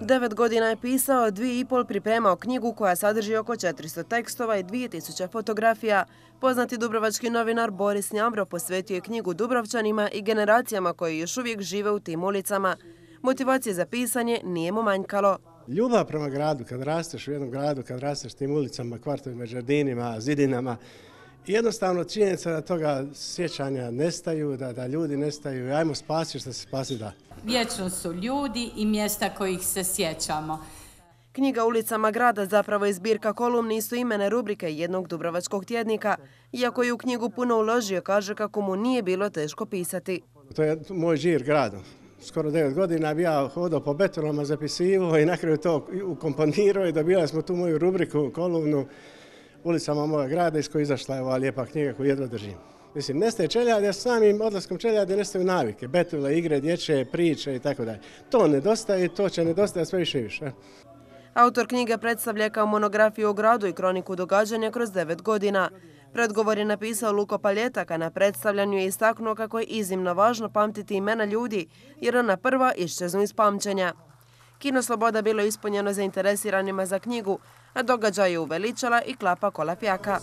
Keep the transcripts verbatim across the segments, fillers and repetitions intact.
Devet godina je pisao, dvije i pol pripremao knjigu koja sadrži oko četiristo tekstova i dvije tisuće fotografija. Poznati dubrovački novinar Boris Njavro posvetio je knjigu Dubrovčanima i generacijama koji još uvijek žive u tim ulicama. Motivacije za pisanje nije mu manjkalo. Ljubav prema gradu, kad rasteš u jednom gradu, kad rasteš tim ulicama, kvartovima, žardinima, zidinama, jednostavno činjenica da toga sjećanja nestaju, da, da ljudi nestaju i ajmo spasiti što se spasi da. Vječno su ljudi i mjesta kojih se sjećamo. Knjiga Ulicama grada zapravo je zbirka kolumni istoimene rubrike jednog dubrovačkog tjednika. Iako je u knjigu puno uložio, kaže kako mu nije bilo teško pisati. To je moj žir gradom. Skoro devet godina bi ja hodao po betonama, zapisivao i na kraju to ukomponirao i dobili smo tu moju rubriku, kolumnu Ulicama moga grada iz koje izašla je ova lijepa knjiga koju jedva držim. Mislim, nestaje čeljade, a samim odlaskom čeljade nestaju navike, betule, igre, dječje, priče i tako dalje. To nedostaje i to će nedostajati sve više i više. Autor knjige predstavlja kao monografiju o gradu i kroniku događanja kroz devet godina. Predgovor je napisao Luko Paljetak, a na predstavljanju je istaknuo kako je iznimno važno pamtiti imena ljudi, jer ona prva iščeznu iz pamćenja. Kino Sloboda bilo je ispunjeno zainteresiranima za knjigu, a događaj je uveličala i klapa Kolapjaka.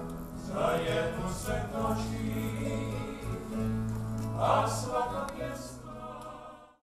A svaka pjesma